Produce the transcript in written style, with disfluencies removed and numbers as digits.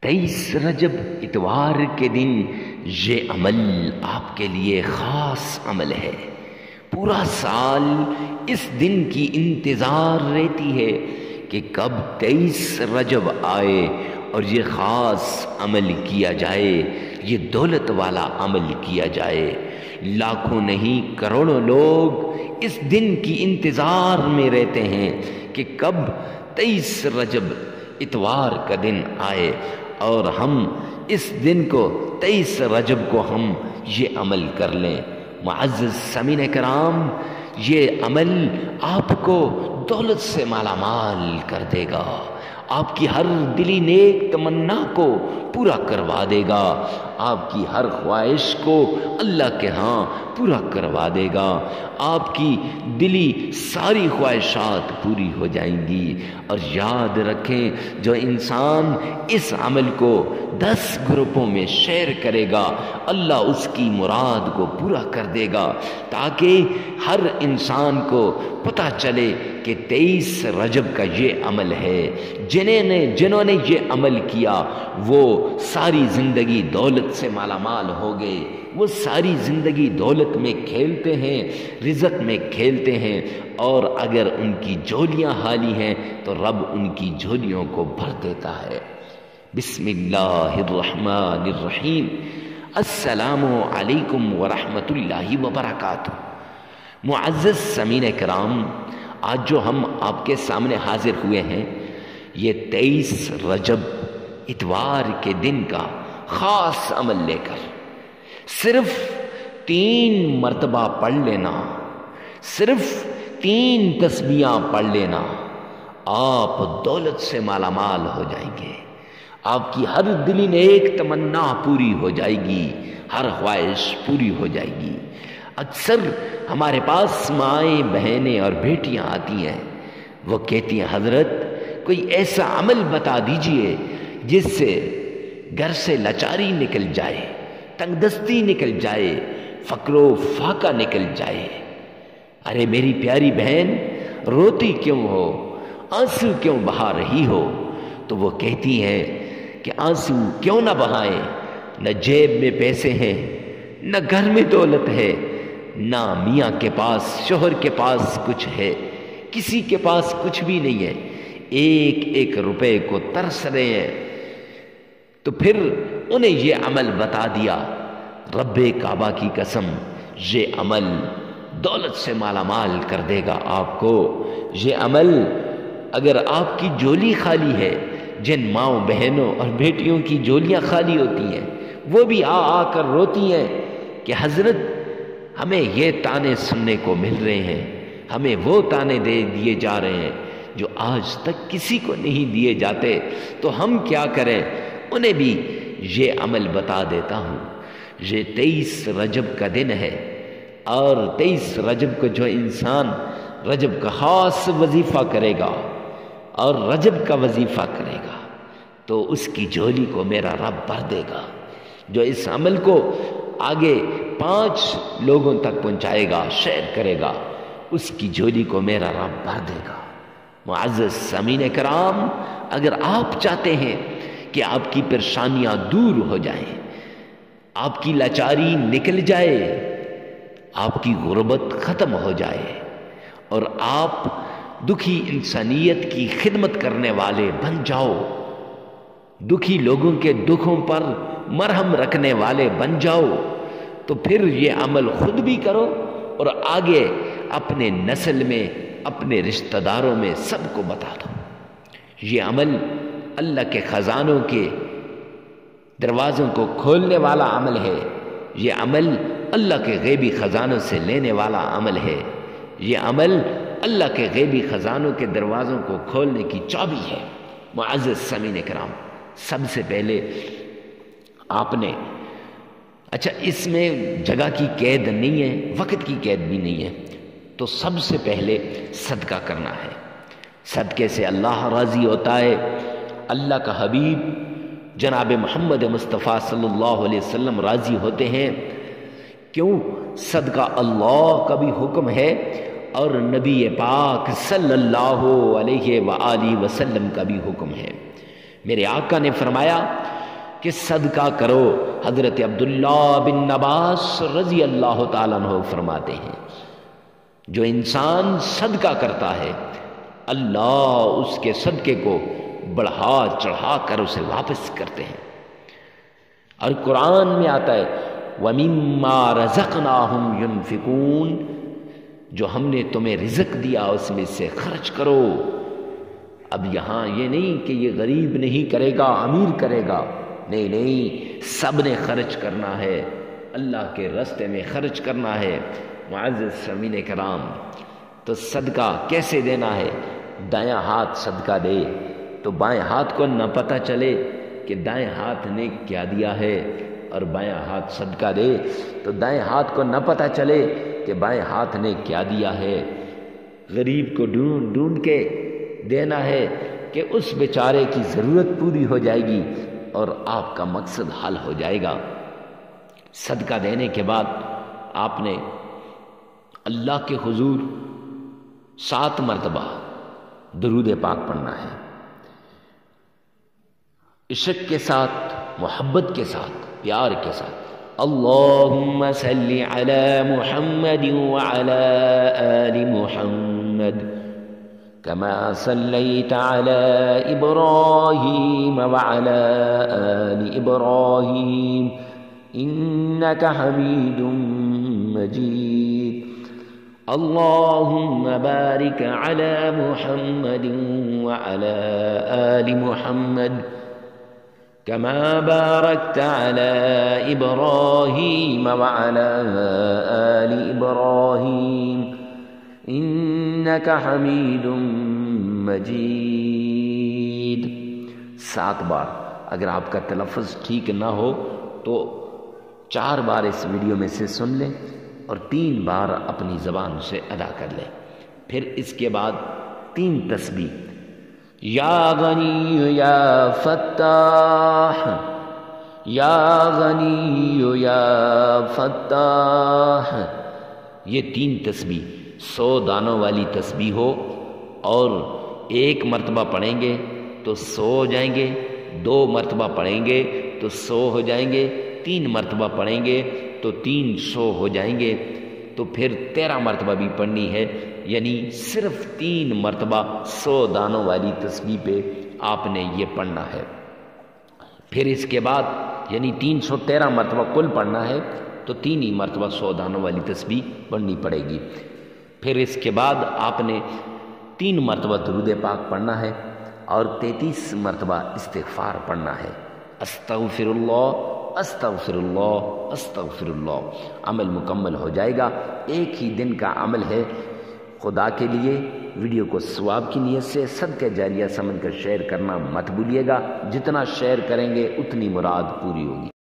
23 رجب اتوار کے دن یہ عمل آپ کے لیے خاص عمل ہے۔ پورا سال اس دن کی انتظار رہتی ہے کہ کب 23 رجب آئے اور یہ خاص عمل کیا جائے، یہ دولت والا عمل کیا جائے۔ لاکھوں نہیں کروڑوں لوگ اس دن کی انتظار میں رہتے ہیں کہ کب 23 رجب اتوار کا دن آئے اور ہم اس دن کو 23 رجب کو ہم یہ عمل کر لیں۔ معزز سامعین کرام، یہ عمل آپ کو دولت سے مالا مال کر دے گا، آپ کی ہر دلی نیک تمنا کو پورا کروا دے گا، آپ کی ہر خواہش کو اللہ کے ہاں پورا کروا دے گا، آپ کی دلی ساری خواہشات پوری ہو جائیں گی۔ اور یاد رکھیں، جو انسان اس عمل کو 10 گروپوں میں شیئر کرے گا، اللہ اس کی مراد کو پورا کر دے گا، تاکہ ہر انسان کو پتہ چلے کہ 23 رجب کا یہ عمل ہے۔ جنہوں نے یہ عمل کیا وہ ساری زندگی دولت سے مالا مال ہو گئے، وہ ساری زندگی دولت میں کھیلتے ہیں، رزق میں کھیلتے ہیں، اور اگر ان کی جھولیاں خالی ہیں تو رب ان کی جھولیوں کو بھر دیتا ہے۔ بسم اللہ الرحمن الرحیم۔ السلام علیکم ورحمۃ اللہ وبرکاتہ۔ معزز سامعین کرام، آج جو ہم آپ کے سامنے حاضر ہوئے ہیں، یہ 23 رجب اتوار کے دن کا خاص عمل لے کر صرف 3 مرتبہ پڑھ لینا، صرف 3 تسبیحاں پڑھ لینا، آپ دولت سے مالا مال ہو جائیں گے، آپ کی ہر دلی نیک تمنا پوری ہو جائے گی، ہر خواہش پوری ہو جائے گی۔ اکثر ہمارے پاس مائیں بہنیں اور بیٹیاں آتی ہیں، وہ کہتی ہیں حضرت کوئی ایسا عمل بتا دیجئے جس سے گھر سے لاچاری نکل جائے، تنگ دستی نکل جائے، فقر و فاقہ نکل جائے۔ ارے میری پیاری بہن، روتی کیوں ہو، آنسو کیوں بہا رہی ہو؟ تو وہ کہتی ہیں کہ آنسو کیوں نہ بہائیں، نہ جیب میں پیسے ہیں، نہ گھر میں دولت ہے، نہ میاں کے پاس شوہر کے پاس کچھ ہے، کسی کے پاس کچھ بھی نہیں ہے، ایک ایک روپے کو ترس رہے ہیں۔ تو پھر انہیں یہ عمل بتا دیا، رب کعبہ کی قسم، یہ عمل دولت سے مالا مال کر دے گا آپ کو۔ یہ عمل اگر آپ کی جھولی خالی ہے، جن ماؤں بہنوں اور بیٹیوں کی جھولیاں خالی ہوتی ہیں، وہ بھی آ کر روتی ہیں کہ حضرت ہمیں یہ تانے سننے کو مل رہے ہیں، ہمیں وہ تانے دے دیے جا رہے ہیں جو آج تک کسی کو نہیں دیے جاتے، تو ہم کیا کریں؟ انہیں بھی یہ عمل بتا دیتا ہوں۔ یہ 23 رجب کا دن ہے، اور 23 رجب کو جو انسان رجب کا خاص وظیفہ کرے گا اور رجب کا وظیفہ کرے گا تو اس کی جھولی کو میرا رب بھر دے گا۔ جو اس عمل کو آگے 5 لوگوں تک پہنچائے گا، شیئر کرے گا، اس کی جھولی کو میرا رب بھر دے گا۔ معزز سامعین کرام، اگر آپ چاہتے ہیں کہ آپ کی پریشانیاں دور ہو جائیں، آپ کی لاچاری نکل جائے، آپ کی غربت ختم ہو جائے، اور آپ دکھی انسانیت کی خدمت کرنے والے بن جاؤ، دکھی لوگوں کے دکھوں پر مرہم رکھنے والے بن جاؤ، تو پھر یہ عمل خود بھی کرو اور آگے اپنے نسل میں، اپنے رشتہ داروں میں سب کو بتا دو۔ یہ عمل اللہ کے خزانوں کے دروازوں کو کھولنے والا عمل ہے، یہ عمل اللہ کے غیبی خزانوں سے لینے والا عمل ہے، یہ عمل اللہ کے غیبی خزانوں کے دروازوں کو کھولنے کی چابی ہے۔ معزز سامعین کرام، سب سے پہلے آپ نے، اچھا اس میں جگہ کی قید نہیں ہے، وقت کی قید بھی نہیں ہے، تو سب سے پہلے صدقہ کرنا ہے۔ صدقے سے اللہ راضی ہوتا ہے، اللہ کا حبیب جناب محمد مصطفیٰ صلی اللہ علیہ وسلم راضی ہوتے ہیں۔ کیوں؟ صدقہ اللہ کا بھی حکم ہے اور نبی پاک صلی اللہ علیہ وآلہ وسلم کا بھی حکم ہے۔ میرے آقا نے فرمایا کہ صدقہ کرو۔ حضرت عبداللہ بن عباس رضی اللہ تعالیٰ عنہ فرماتے ہیں جو انسان صدقہ کرتا ہے اللہ اس کے صدقے کو بڑھا چڑھا کر اسے واپس کرتے ہیں۔ اور قرآن میں آتا ہے وَمِمَّا رَزَقْنَاهُمْ يُنْفِقُونَ، جو ہم نے تمہیں رزق دیا اس میں سے خرچ کرو۔ اب یہاں یہ نہیں کہ یہ غریب نہیں کرے گا امیر کرے گا، نہیں نہیں، سب نے خرچ کرنا ہے، اللہ کے راستے میں خرچ کرنا ہے۔ معزز سامعین کرام، تو صدقہ کیسے دینا ہے؟ دایاں ہاتھ صدقہ دے تو بائیں ہاتھ کو نہ پتہ چلے کہ دائیں ہاتھ نے کیا دیا ہے، اور بائیں ہاتھ صدقہ دے تو دائیں ہاتھ کو نہ پتہ چلے کہ بائیں ہاتھ نے کیا دیا ہے۔ غریب کو ڈھونڈ ڈھونڈ کے دینا ہے کہ اس بیچارے کی ضرورت پوری ہو جائے گی اور آپ کا مقصد حل ہو جائے گا۔ صدقہ دینے کے بعد آپ نے اللہ کے حضور 7 مرتبہ درود پاک پڑھنا ہے، عشق کے ساتھ، محبت کے ساتھ، پیار کے ساتھ۔ اللہم صلی علی محمد وعلی آل محمد کما صلیت علی ابراہیم وعلی آل ابراہیم انک حمید مجید۔ اللہم بارک علی محمد وعلی آل محمد كما باركت على إبراهيم وعلى آل إبراهيم إنك حميد مجيد۔ 7 بار، اگر آپ کا تلفظ ٹھیک نہ ہو تو 4 بار اس ویڈیو میں سے سن لیں اور 3 بار اپنی زبان سے ادا کر لیں۔ پھر اس کے بعد 3 تسبیح، یا غنی یا فتاح، یا غنی یا فتاح، یہ 3 تسبیح 100 دانوں والی تسبیح ہو، اور 1 مرتبہ پڑھیں گے تو 100 ہو جائیں گے، 2 مرتبہ پڑھیں گے تو 100 ہو جائیں گے، 3 مرتبہ پڑھیں گے تو 300 ہو جائیں گے، تو پھر 13 مرتبہ بھی پڑھنی ہے، یعنی صرف 3 مرتبہ 100 دانوں والی تسبیح پہ آپ نے یہ پڑھنا ہے۔ پھر اس کے بعد یعنی 313 مرتبہ کل پڑھنا ہے تو 3 ہی مرتبہ 100 دانوں والی تسبیح پڑھنی پڑے گی۔ پھر اس کے بعد آپ نے 3 مرتبہ درود پاک پڑھنا ہے اور 33 مرتبہ استغفار پڑھنا ہے، استغفر اللہ استغفر اللہ استغفر اللہ۔ عمل مکمل ہو جائے گا، ایک ہی دن کا عمل ہے۔ خدا کے لیے ویڈیو کو ثواب کی نیت سے صدقہ جاریہ سمجھ کر شیئر کرنا مت بھولیے گا، جتنا شیئر کریں گے اتنی مراد پوری ہوگی۔